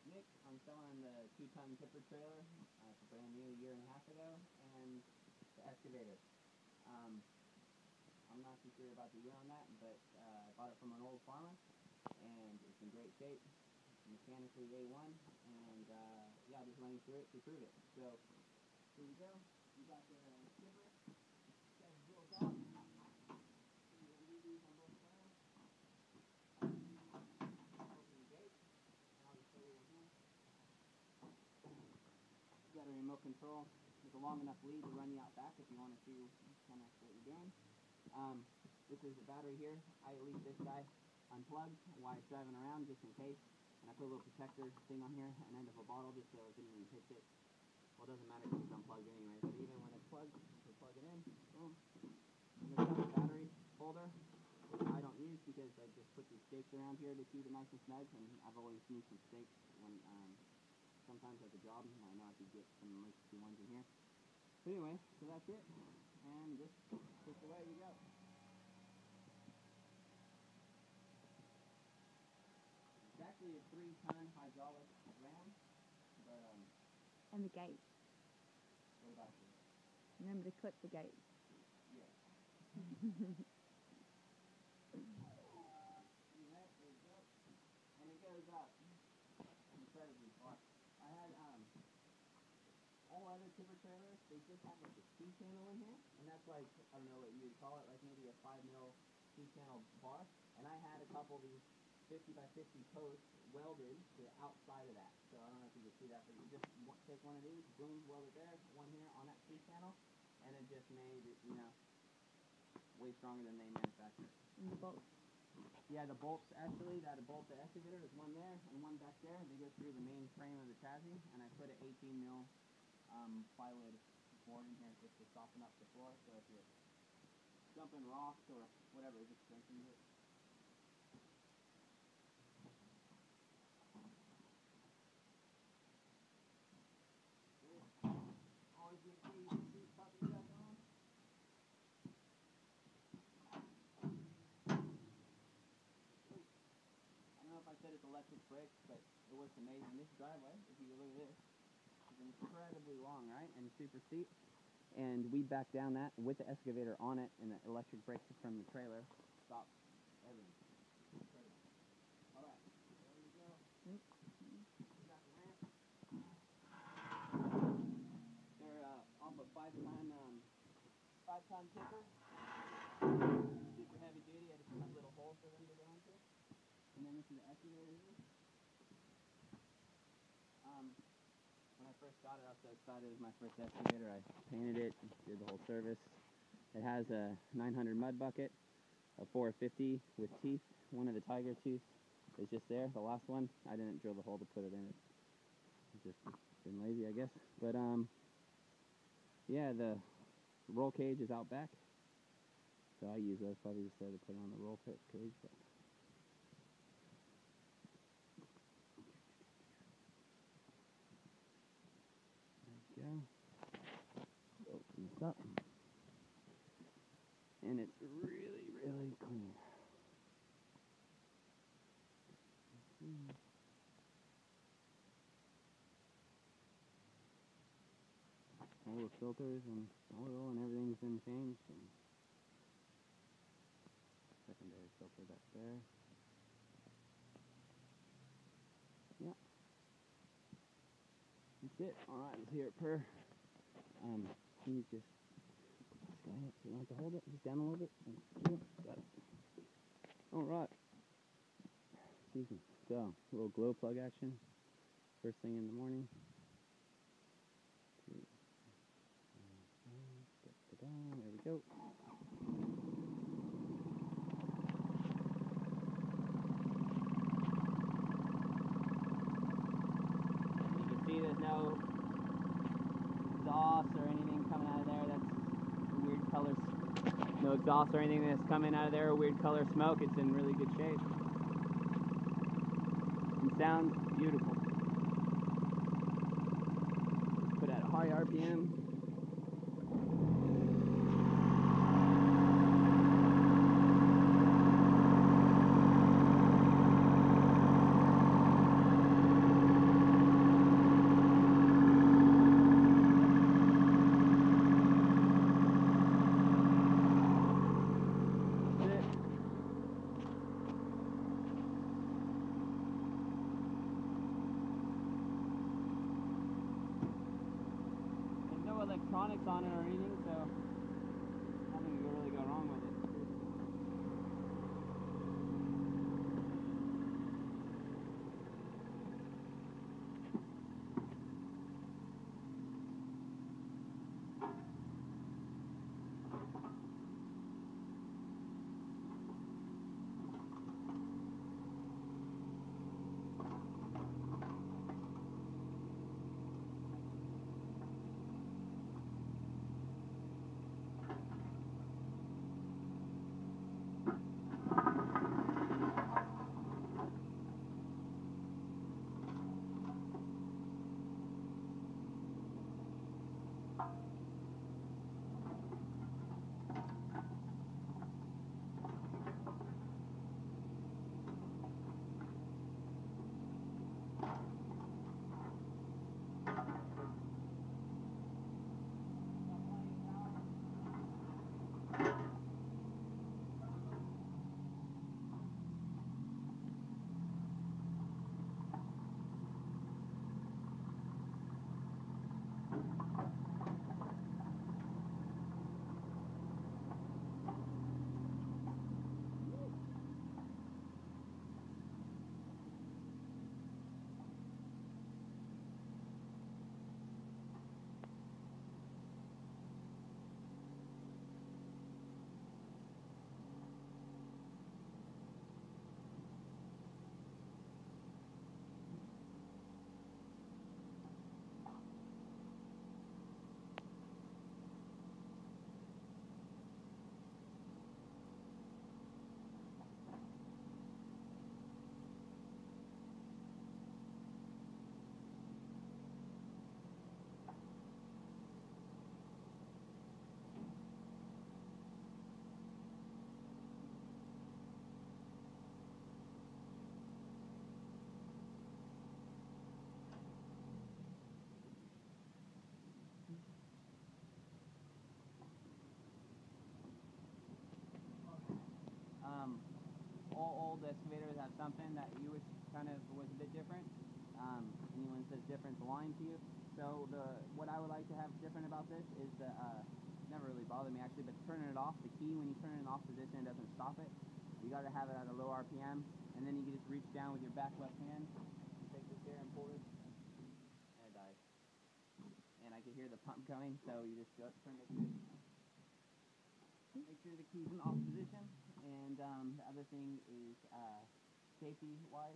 Nick. I'm selling the 2-ton tipper trailer. It's a brand new, 1.5 years ago, and the excavator. I'm not too sure about the year on that, but I bought it from an old farmer, and it's in great shape. Mechanically A1, and yeah, just running through it to prove it. So here we go. We got the tipper. Guys built out. On both sides. Open the gate, and I'll just show you in here. You got a remote control with a long enough lead to run you out back if you want to see kind of what you're doing. This is the battery here. I leave this guy unplugged while it's driving around just in case. And I put a little protector thing on here, an end of a bottle, just so it didn't even hit it. Well, it doesn't matter because it's unplugged anyway, but even when it's plugged, we plug it in, boom. And there's a battery holder, which I don't use because I just put these stakes around here to keep it nice and snug, and I've always used some stakes when, sometimes at the job, I know I could get some emergency ones in here. But anyway, so that's it, and just push away we go. It's actually a 3-ton hydraulic ram, but And the gate. what about you? Remember to clip the gate. Yeah. See that? There you go. And it goes up incredibly far. I had all other tipper trailers, they just have like a C-channel in here, and that's like, I don't know what you would call it, like maybe a 5mm C-channel bar. And I had a couple of these 50 by 50 posts welded to the outside of that. So I don't know if you can see that, but you just take one of these, boom, weld it there, one here on that C-channel, and it just made it, you know, way stronger than they manufacture. And the bolts. Yeah, the bolts actually, that bolt the excavator, there's one there and one back there. They go through the main frame of the chassis, and I put an 18mm plywood board in here just to soften up the floor, so if you're dumping rocks or whatever, it just strengthens it. Always make sure you put these puppies back on. I don't know if I said it's electric brakes, but it works amazing. This driveway, if you look at this, is incredibly long, right? And super steep. And we back down that with the excavator on it, and the electric brakes from the trailer stop everything. Incredible. All right, there we go. We got the ramp. They're off a 5-ton tipper. Super heavy duty. I just cut a little hole for them to go into. And then this is the excavator here. When I first got it, I was so excited. It was my first excavator. I painted it, did the whole service. It has a 900 mud bucket, a 450 with teeth. One of the tiger teeth is just there. The last one, I didn't drill the hole to put it in it. Just been lazy, I guess. But yeah, the roll cage is out back. So I use those probably just to put on the roll cage. But there we go. Open this up. And it's really, really clean. All the filters and oil and everything's been changed. And secondary filter back there. Yeah. That's it. Alright, let's hear it purr. Can you just put this guy up so you don't have to hold it? Just down a little bit. Got it. Alright. Excuse me. So, a little glow plug action. First thing in the morning. There we go. You can see there's no exhaust or anything coming out of there. That's weird colors. No exhaust or anything that's coming out of there. Weird color smoke. It's in really good shape. And sounds beautiful. Put at a high RPM. electronics on it or anything, so nothing could really go wrong with it. All old excavators have something that you wish kind of was a bit different. Anyone says different, it's lying to you. So what I would like to have different about this is the never really bothered me actually, but turning it off, the key when you turn it in off position, it doesn't stop it. You got to have it at a low RPM, and then you can just reach down with your back left hand, take this here and pull this, and it dies. And I can hear the pump going, so you just go, make sure the key's in off position. And the other thing is safety-wise,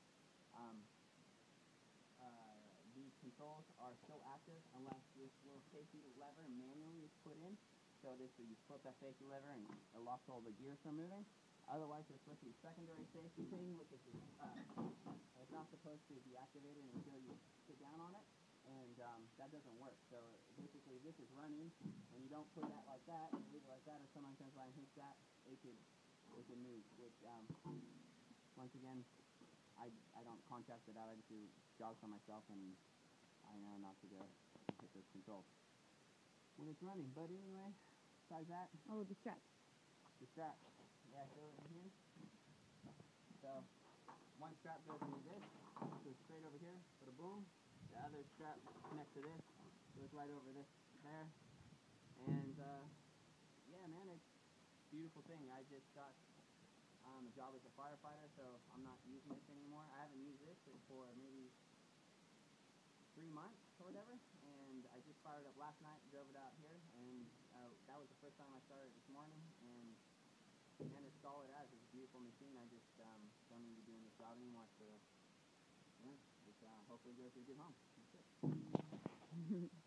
these controls are still active unless this little safety lever manually is put in. So you flip that safety lever and it locks all the gears from moving. Otherwise, there's supposed to be a secondary safety thing, which is it's not supposed to be activated until you sit down on it, and that doesn't work. So basically, this is running, and you don't put that like that, and leave it like that, or someone comes by and hits that, it could move. Which once again, I don't contract it out. I just do jobs for myself, and I know not to go hit those controls when it's running. But anyway, besides that, Oh, the straps. the strap. Yeah, so in here. So one strap goes into this, goes straight over here, put a boom. The other strap connects to this, goes right over this there. And yeah, man, it's a beautiful thing. I just got a job as a firefighter, so I'm not using this anymore. I haven't used this for maybe 3 months or whatever, and I just fired up last night, drove it out here, and that was the first time I started this morning, and it's solid as. It's a beautiful machine. I just don't need to be doing this job anymore, so yeah, just hopefully go to a good home. That's it.